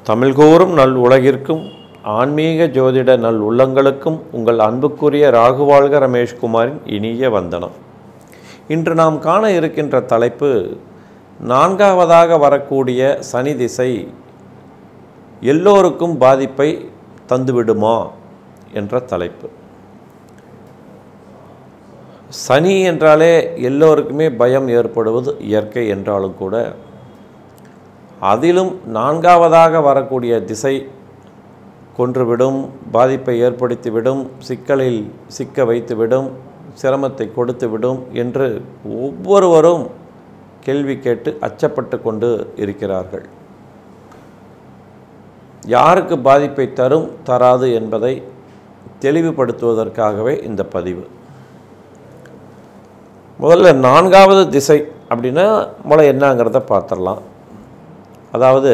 தமிழ்கூறும் நல் உலகிற்கும் ஆன்மீக ஜோதிட நல் உள்ளங்களுக்கும் உங்கள் அன்புக்குரிய ராகுவாழ்க ரமேஷ்குமாரின் இனிய வந்தனம். இன்று நாம் காண இருக்கின்ற தலைப்பு, நான்காவதாக வரக்கூடிய சனி திசை எல்லோருக்கும் பாதிப்பை தந்துவிடுமா என்ற தலைப்பு. சனி என்றாலே எல்லோருக்குமே பயம் ஏற்படுவது இயற்கை என்றாலும் கூட, அதிலும் நான்காவதாக வரக்கூடிய திசை கொன்றுவிடும், பாதிப்பை ஏற்படுத்திவிடும், சிக்கலில் சிக்க வைத்துவிடும், சிரமத்தை கொடுத்துவிடும் என்று ஒவ்வொருவரும் கேள்வி கேட்டு அச்சப்பட்டு கொண்டு இருக்கிறார்கள். யாருக்கு பாதிப்பை தரும் தராது என்பதை தெளிவுபடுத்துவதற்காகவே இந்த பதிவு. முதல்ல நான்காவது திசை அப்படின்னா என்னங்கிறத பார்த்துடலாம். அதாவது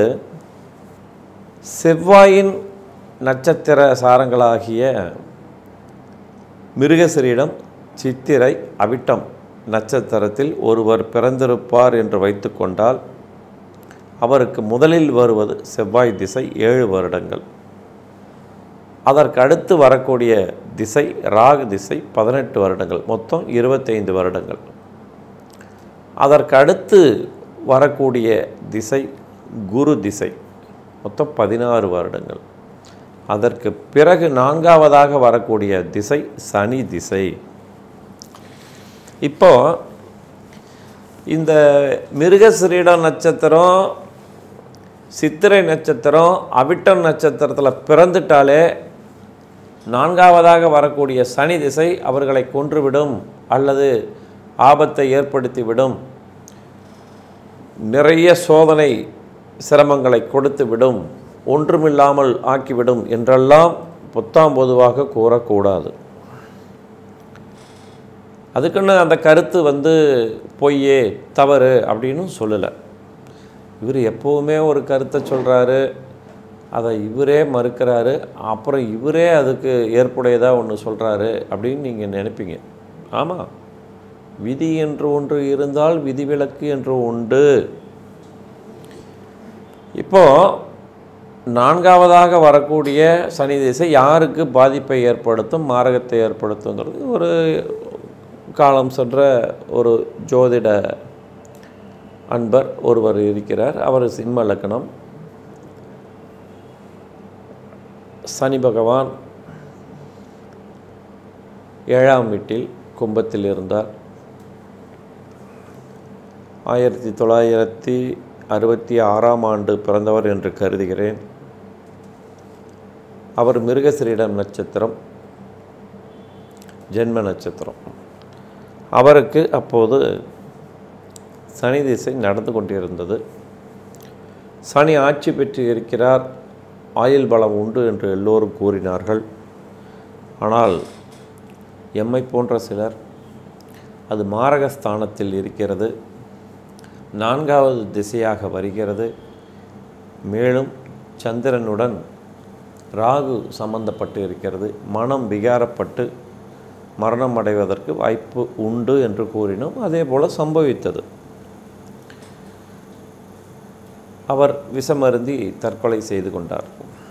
செவ்வாயின் நட்சத்திர சாரங்களாகிய மிருகசீரிடம், சித்திரை, அவிட்டம் நட்சத்திரத்தில் ஒருவர் பிறந்திருப்பார் என்று வைத்து கொண்டால், அவருக்கு முதலில் வருவது செவ்வாய் திசை 7 வருடங்கள். அதற்கு அடுத்து வரக்கூடிய திசை ராகு திசை 18 வருடங்கள், மொத்தம் 25 வருடங்கள். அதற்கு அடுத்து வரக்கூடிய திசை குரு திசை, மொத்தம் 16 வருடங்கள். அதற்கு பிறகு நான்காவதாக வரக்கூடிய திசை சனி திசை. இப்போ இந்த மிருகசீரிட நட்சத்திரம், சித்திரை நட்சத்திரம், அவிட்டம் நட்சத்திரத்தில் பிறந்துட்டாலே நான்காவதாக வரக்கூடிய சனி திசை அவர்களை கொன்றுவிடும் அல்லது ஆபத்தை ஏற்படுத்திவிடும், நிறைய சோதனை சிரமங்களை கொடுத்துவிடும், ஒன்றுமில்லாமல் ஆக்கிவிடும் என்றெல்லாம் பொதுவாக கூறக்கூடாது. அதுக்குன்னு அந்த கருத்து பொய்யே தவறு அப்படின்னு சொல்லலை. இவர் எப்போவுமே ஒரு கருத்தை சொல்கிறாரு, அதை இவரே மறுக்கிறாரு, அப்புறம் இவரே அதுக்கு ஏற்புடையதாக ஒன்று சொல்கிறாரு அப்படின்னு நீங்கள் நினைப்பீங்க. ஆமாம், விதி என்று ஒன்று இருந்தால் விதிவிலக்கு என்று உண்டு. இப்போது நான்காவதாக வரக்கூடிய சனி திசை யாருக்கு பாதிப்பை ஏற்படுத்தும், மாரகத்தை ஏற்படுத்துங்கிறது ஒரு காலம் சென்ற ஒரு ஜோதிட அன்பர் ஒருவர் இருக்கிறார். அவர் சிம்ம லக்னம். சனி பகவான் 7ஆம் வீட்டில் கும்பத்தில் இருந்தார். 1966ஆம் ஆண்டு பிறந்தவர் என்று கருதுகிறேன். அவர் மிருகசீரிடம் நட்சத்திரம், ஜென்ம நட்சத்திரம். அவருக்கு அப்போது சனி திசை நடந்து கொண்டிருந்தது. சனி ஆட்சி பெற்று இருக்கிறார், ஆயுள் பலம் உண்டு என்று எல்லோரும் கூறினார்கள். ஆனால் எம்மை போன்ற சிலர், அது மாரகஸ்தானத்தில் இருக்கிறது, 4வது திசையாக வருகிறது, மேலும் சந்திரனுடன் ராகு சம்பந்தப்பட்டு இருக்கிறது, மனம் விகாரப்பட்டு மரணம் அடைவதற்கு வாய்ப்பு உண்டு என்று கூறினோம். அதே போல் சம்பவித்தது. அவர் விஷமருந்தி தற்கொலை செய்து கொண்டார்.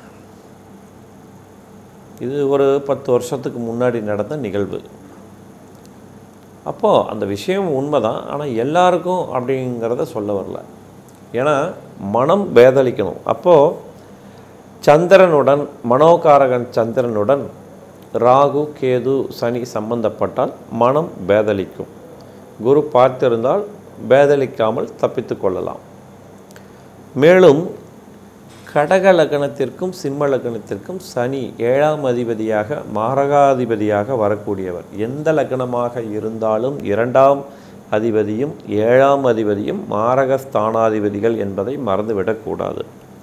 இது ஒரு 10 வருஷத்துக்கு முன்னாடி நடந்த நிகழ்வு. அப்போது அந்த விஷயம் உண்மைதான், ஆனால் எல்லாருக்கும் அப்படிங்கிறத சொல்ல வரல. ஏன்னா மனம் பேதலிக்கணும். அப்போது சந்திரனுடன், மனோகாரகன் சந்திரனுடன் ராகு, கேது, சனி சம்பந்தப்பட்டால் மனம் பேதலிக்கும். குரு பார்த்திருந்தால் பேதலிக்காமல் தப்பித்து கொள்ளலாம். மேலும் கடக லக்னத்திற்கும் சிம்ம லக்னத்திற்கும் சனி 7ஆம் அதிபதியாக, மாரகாதிபதியாக வரக்கூடியவர். எந்த லக்னமாக இருந்தாலும் 2ஆம் அதிபதியும் 7ஆம் அதிபதியும் மாரகஸ்தானாதிபதிகள் என்பதை மறந்துவிடக்கூடாது.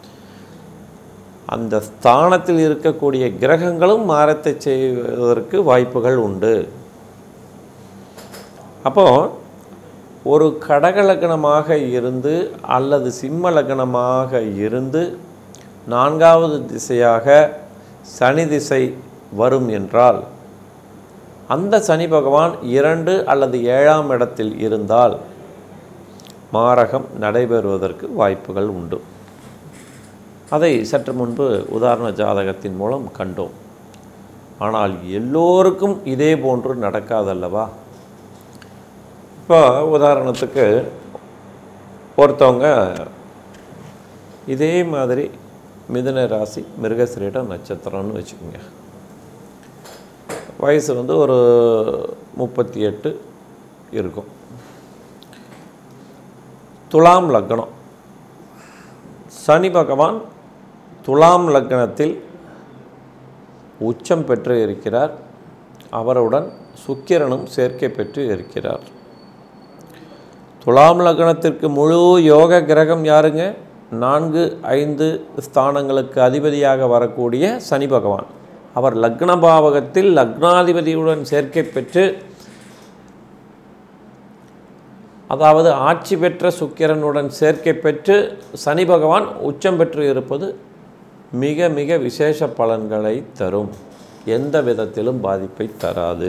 அந்த ஸ்தானத்தில் இருக்கக்கூடிய கிரகங்களும் மாரத்தை செய்வதற்கு வாய்ப்புகள் உண்டு. அப்போது ஒரு கடக லக்னமாக இருந்து அல்லது சிம்ம லக்னமாக இருந்து 4வது திசையாக சனி திசை வரும் என்றால், அந்த சனி பகவான் 2 அல்லது 7ஆம் இடத்தில் இருந்தால் மாரகம் நடைபெறுவதற்கு வாய்ப்புகள் உண்டு. அதை சற்று முன்பு உதாரண ஜாதகத்தின் மூலம் கண்டோம். ஆனால் எல்லோருக்கும் இதே போன்று நடக்காதல்லவா? இப்போ உதாரணத்துக்கு ஒருத்தவங்க இதே மாதிரி மிதுன ராசி மிருகசிரீட நட்சத்திரம்னு வச்சுக்கோங்க. வயசு ஒரு 38 இருக்கும். துலாம் லக்னம். சனி பகவான் துலாம் லக்னத்தில் உச்சம் பெற்று இருக்கிறார். அவருடன் சுக்கிரனும் சேர்க்கை பெற்று இருக்கிறார். துலாம் லக்னத்திற்கு முழு யோக கிரகம் யாருங்க? 4, 5 ஸ்தானங்களுக்கு அதிபதியாக வரக்கூடிய சனி பகவான். அவர் லக்ன பாவகத்தில் லக்னாதிபதியுடன் சேர்க்கை பெற்று, அதாவது ஆட்சி பெற்ற சுக்கிரனுடன் சேர்க்கை பெற்று சனி பகவான் உச்சம் பெற்று இருப்பது மிக மிக விசேஷ பலன்களை தரும். எந்த விதத்திலும் பாதிப்பை தராது.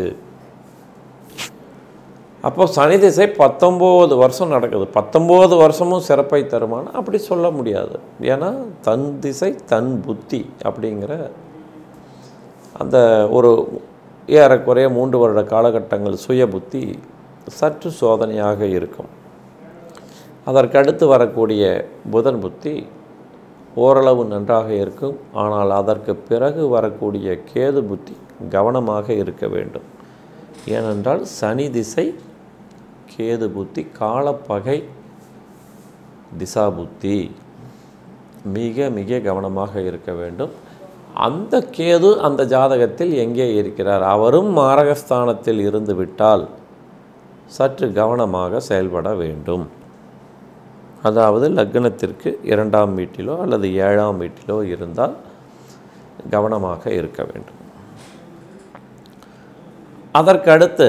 அப்போ சனி திசை 19 வருஷம் நடக்குது. 19 வருஷமும் சிறப்பை தருமானா அப்படி சொல்ல முடியாது. ஏன்னா தன் திசை தன் புத்தி அப்படிங்கிற அந்த ஒரு ஏறக்குறைய 3 வருட காலகட்டங்கள் சுய புத்தி சற்று சோதனையாக இருக்கும். அதற்கடுத்து வரக்கூடிய புதன் புத்தி ஓரளவு நன்றாக இருக்கும். ஆனால் அதற்கு பிறகு வரக்கூடிய கேது புத்தி கவனமாக இருக்க வேண்டும். ஏனென்றால் சனி திசை கேது புத்தி காலப்பகை திசா புத்தி. மிக மிக கவனமாக இருக்க வேண்டும். அந்த கேது அந்த ஜாதகத்தில் எங்கே இருக்கிறார்? அவரும் மாரகஸ்தானத்தில் இருந்து விட்டால் சற்று கவனமாக செயல்பட வேண்டும். அதாவது லக்னத்திற்கு 2ஆம் வீட்டிலோ அல்லது 7ஆம் வீட்டிலோ இருந்தால் கவனமாக இருக்க வேண்டும். அதற்கடுத்து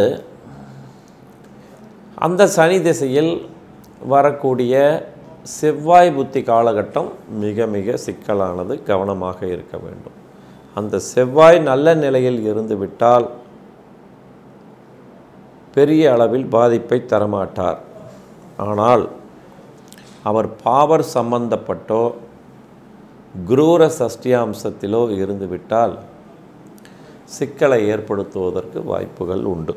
அந்த சனி திசையில் வரக்கூடிய செவ்வாய் புத்தி காலகட்டம் மிக மிக சிக்கலானது. கவனமாக இருக்க வேண்டும். அந்த செவ்வாய் நல்ல நிலையில் இருந்துவிட்டால் பெரிய அளவில் பாதிப்பை தரமாட்டார். ஆனால் அவர் பாவர் சம்பந்தப்பட்டோ குரூர சஷ்டியாம்சத்திலோ இருந்துவிட்டால் சிக்கலை ஏற்படுத்துவதற்கு வாய்ப்புகள் உண்டு.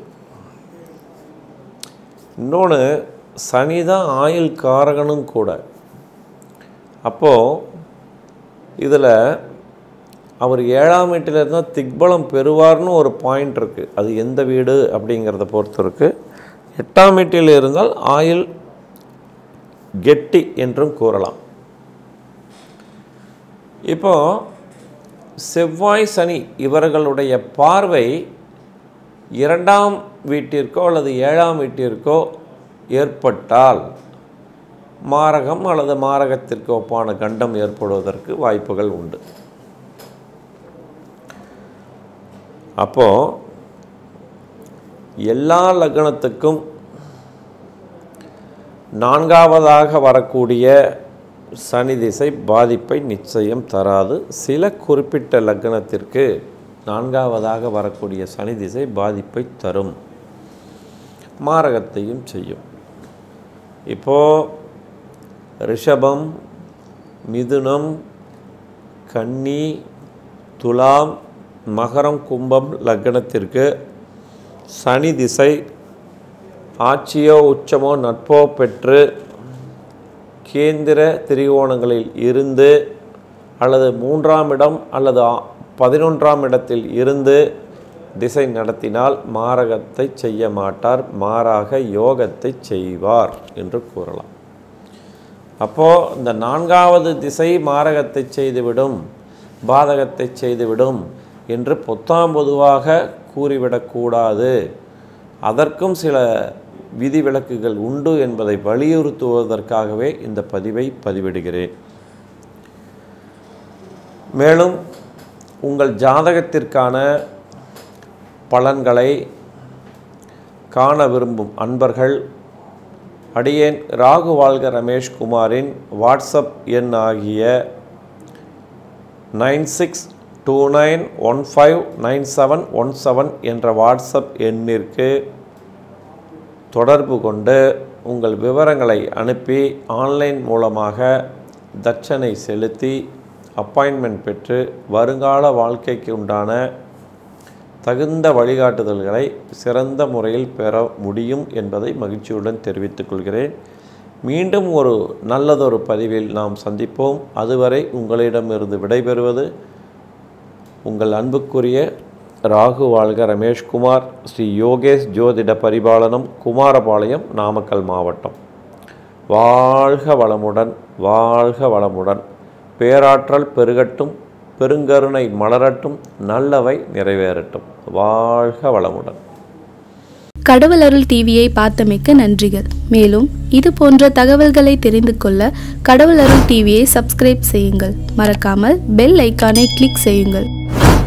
இன்னொன்று, சனி தான் ஆயுள் காரகனும் கூட. அப்போது இதில் அவர் 7ஆம் வீட்டில் இருந்தால் திக்பலம் பெறுவார்னு ஒரு பாயிண்ட் இருக்குது. அது எந்த வீடு அப்படிங்கிறத பொறுத்து இருக்குது. 8ஆம் வீட்டில் இருந்தால் ஆயுள் கெட்டி என்றும் கூறலாம். இப்போ செவ்வாய் சனி இவர்களுடைய பார்வை 2ஆம் வீட்டிற்கோ அல்லது 7ஆம் வீட்டிற்கோ ஏற்பட்டால் மாரகம் அல்லது மாரகத்திற்கு ஒப்பான கண்டம் ஏற்படுவதற்கு வாய்ப்புகள் உண்டு. அப்போது எல்லா லக்னத்துக்கும் 4ஆவதாக வரக்கூடிய சனி திசை பாதிப்பை நிச்சயம் தராது. சில குறிப்பிட்ட லக்னத்திற்கு 4ஆவதாக வரக்கூடிய சனி திசை பாதிப்பை தரும், மாரகத்தையும் செய்யும். இப்போது ரிஷபம், மிதுனம், கன்னி, துலாம், மகரம், கும்பம் லக்னத்திற்கு சனி திசை ஆட்சியோ உச்சமோ நட்போ பெற்று கேந்திர திரிகோணங்களில் இருந்து அல்லது 3ஆம் இடம் அல்லது 11ஆம் இடத்தில் இருந்து திசை நடத்தினால் மாரகத்தை செய்ய மாட்டார், மாறாக யோகத்தை செய்வார் என்று கூறலாம். அப்போது இந்த 4ஆவது திசை மாரகத்தை செய்துவிடும், பாதகத்தை செய்துவிடும் என்று பொத்தாம்பொதுவாக கூறிவிடக்கூடாது. அதற்கும் சில விதிவிலக்குகள் உண்டு என்பதை வலியுறுத்துவதற்காகவே இந்த பதிவை பதிவிடுகிறேன். மேலும் உங்கள் ஜாதகத்திற்கான பலன்களை காண விரும்பும் அன்பர்கள் அடியேன் ராகு வாழ்க ரமேஷ்குமாரின் வாட்ஸ்அப் எண் ஆகிய 9629159717 என்ற வாட்ஸ்அப் எண்ணிற்கு தொடர்பு கொண்டு உங்கள் விவரங்களை அனுப்பி ஆன்லைன் மூலமாக தட்சணை செலுத்தி அப்பாயின்மெண்ட் பெற்று வருங்கால வாழ்க்கைக்கு உண்டான தகுந்த வழிகாட்டுதல்களை சிறந்த முறையில் பெற முடியும் என்பதை மகிழ்ச்சியுடன் தெரிவித்துக் கொள்கிறேன். மீண்டும் ஒரு நல்லதொரு பதிவில் நாம் சந்திப்போம். அதுவரை உங்களிடமிருந்து விடைபெறுவது உங்கள் அன்புக்குரிய ராகு வாழ்க ரமேஷ்குமார், ஸ்ரீ யோகேஷ் ஜோதிட பரிபாலனம், குமாரபாளையம், நாமக்கல் மாவட்டம். வாழ்க வளமுடன், வாழ்க வளமுடன். பேராற்றல் பெருகட்டும், பெருங்கருணை மலரட்டும், நல்லவை நிறைவேறட்டும். வாழ்க வளமுடன். கடவுள் அருள் டிவியை பார்த்தமைக்கு நன்றிகள். மேலும் இது போன்ற தகவல்களை தெரிந்து கொள்ள கடவுள் அருள் டிவியை சப்ஸ்கிரைப் செய்யுங்கள். மறக்காமல் பெல் ஐக்கானை கிளிக் செய்யுங்கள்.